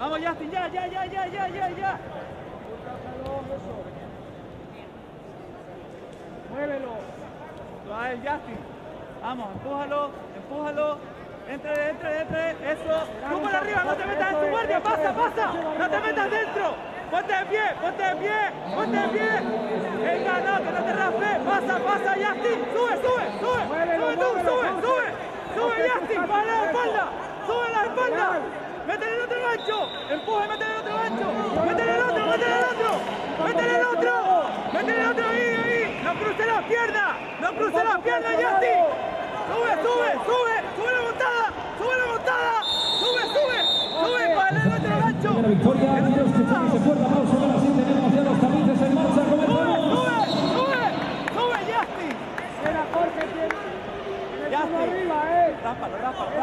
Vamos, Justin, ya. Muévelo. A él, Justin. Vamos, empújalo. Entre. Eso. Tú por arriba, no te metas en tu guardia. Pasa. No te metas dentro. Ponte de pie. Venga, no, que no te raspes. Pasa, Justin. Sube. Sube, Justin. Para la espalda. Sube la espalda. Métele el otro gancho. Empuje, métele el otro gancho. Métele el otro. Ahí. No cruce la pierna, Justin. Sube la montada. Sube para el otro gancho. La victoria, Dios que está, se fuerte aplauso para así tenemos ya los tapices en marcha. Sube, Justin. Mira, Jorge, Justin. arriba, Rápalo,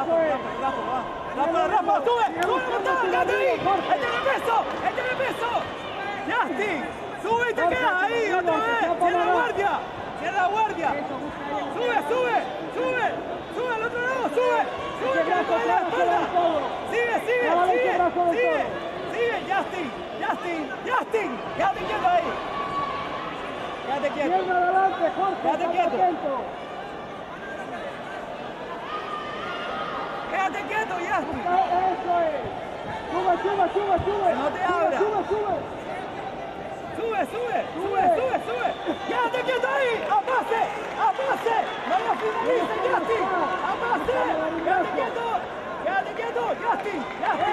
sube la montada, quédate ahí. Échale peso. Justin, sube y te quedas ahí otra vez. Cierra la guardia. Sube al otro lado, sube que no coge la espalda. Sigue, Justin, quédate quieto ahí. Pierna adelante, Jorge, Quédate quieto. atento. Quédate quieto, Justin. Eso es. Sube. No te abras. Sube. Sube. Quédate quieto ahí. A pase. No lo finalices, Justin. A pase. Quédate quieto, Justin.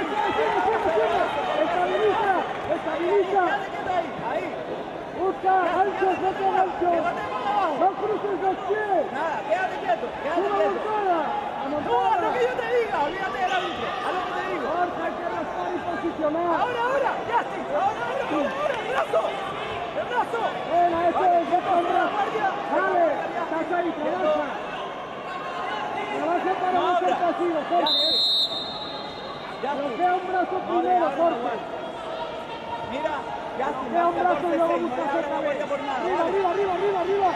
Estabiliza. Quédate quieto ahí. Busca anchos, no te ganchos. No cruces los pies. Nada, quédate quieto. Amontada. Lo que yo te diga, olvídate del árbitro. Haz lo que te digo. Jorge, hay que raspar y posicionar. Ahora, Justin. Ahora, el brazo. Buena, eso es, vete al brazo. Dale, estás ahí, trabaja. Trabaja para no ser pasivo, Jorge. Bloquea un brazo primero, Jorge. Mira, Justin, Bloquea un brazo y luego busca no otra vez. por nada. Arriba.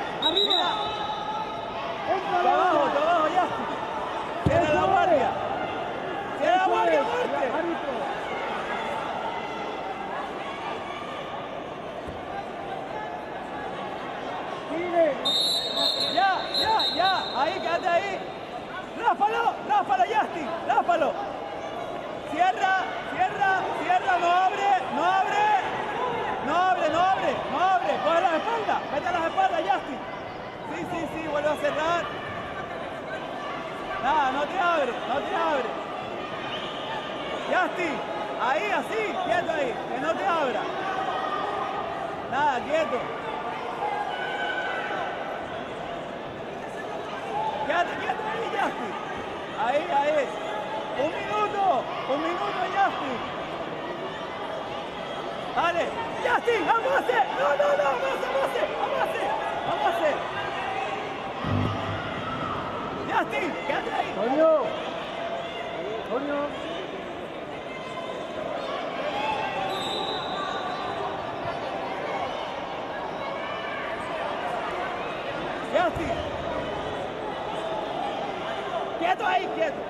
Entra abajo, Justin. Cierra la guardia, muerte. Árbitro. Sigue. Ya, ahí, quédate ahí. Rápalo, Justin, rápalo. Cierra, no abre. Coge las espaldas, vete a las espaldas, Justin. Sí, vuelve a cerrar. Nada, no te abre. Justin, ahí, así, quieto ahí, que no te abra. Nada, quieto. Quédate quieto ahí, Justin. Ahí. Un minuto, Justin. Dale, Justin, avance. No, avance. Justin, quédate ahí. Toño. Justin. Quieto ahí.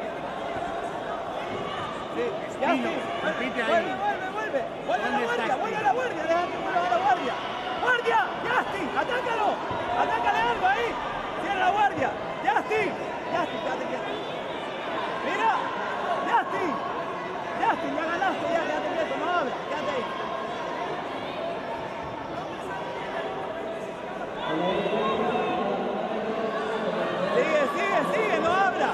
Sí, Justin. Repite ahí. Vuelve. Vuelve a la guardia. Deja que vuelva a la guardia. ¡Guardia! ¡Justin! ¡Atácalo! ¡Atácale algo ahí! ¡Cierra la guardia! ¡Justin! Quédate quieto. ¡Mira! ¡Justin! Ya ganaste, quédate quieto, no abras, quédate ahí. Sigue, no abra.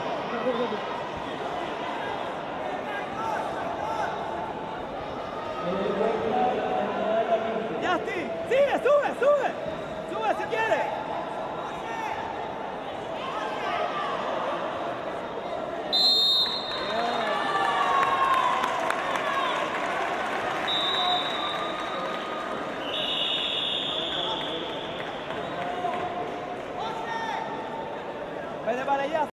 Justin, sigue, sube si quieres. Vete para allá.